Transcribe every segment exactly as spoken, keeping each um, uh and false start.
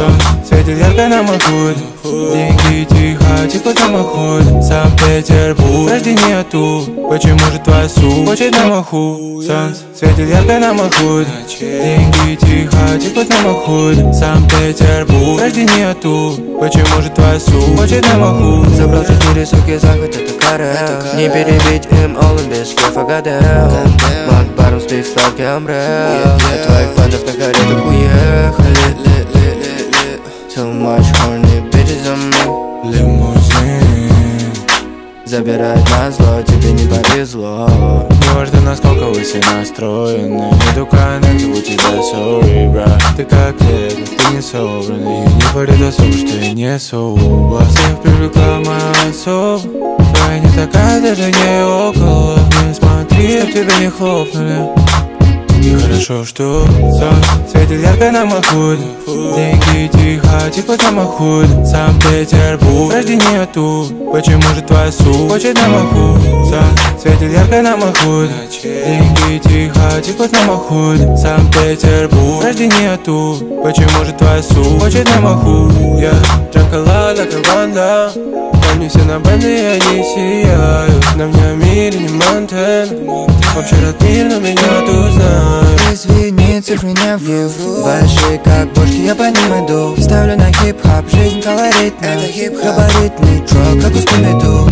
Солнце светит ярко на махуд, деньги тихо текут на махуд. Санкт-Петербург, рождение тут, почему же твоя суть хочет на маху? Солнце светит ярко на махуд, деньги тихо текут на махуд. Санкт-Петербург, рождение тут, почему же твоя суть хочет на маху? Забрал четыре суки, захват, это кара. Не перебить им олым без кефа гадел. Макбаром спит в сталке амбрел. От твоих фанов на каретах уехали. Too much horny bitches on me. Лимузин Забирает на зло, тебе не повезло. не важно, насколько вы все настроены. Нету коннекта у тебя, sorry, брат. Ты как лего, ты не собранный. Не говорит особо, что я не особо. Всех привлекла моя особа. Твоя не такая, даже не около. Не смотри, чтоб тебя не хлопнули. И хорошо, что солнце светит ярко на махуд, деньги тихо текут на махуд. Санкт-Петербург, рождение тут, почему же твоя суть хочет на маху? Солнце светит ярко на махуд, деньги тихо текут на махуд. Санкт-Петербург, рождение тут, почему же твоя суть хочет на маху? Я джанкала, как Рванда, ко мне все на бенде, они сияют. На мне мире не Монтен, вообще рад мир, но меня тут знают. Извини, цифры не вру. Большие как бошки, я по ним иду. Ставлю на хип-хоп, жизнь колоритна. Это хип-хоп, габаритный трек, как у Скуби-Ду.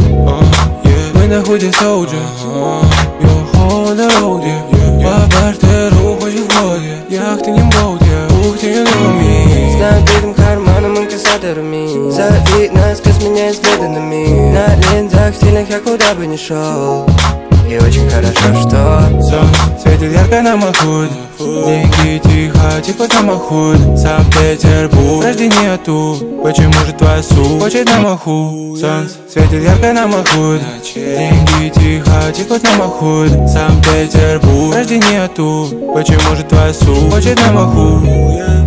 Мы на худе соуджа, you're on the road, yeah. По бартеру хочешь в воде, яхты не боут, yeah. Ух ты, you know me. С набитым карманом инкассаторами. Зови нас, кос меня взглядами. На линзах стильных я куда бы ни шел. И очень хорошо, что солнце светит ярко на махуд, деньги тихо текут на махуд. Санкт-Петербург, рождение тут, почему же твоя суть хочет на маху? Солнце светит ярко на махуд, деньги тихо текут на махуд. Санкт-Петербург, рождение тут, почему же твоя суть хочет на маху?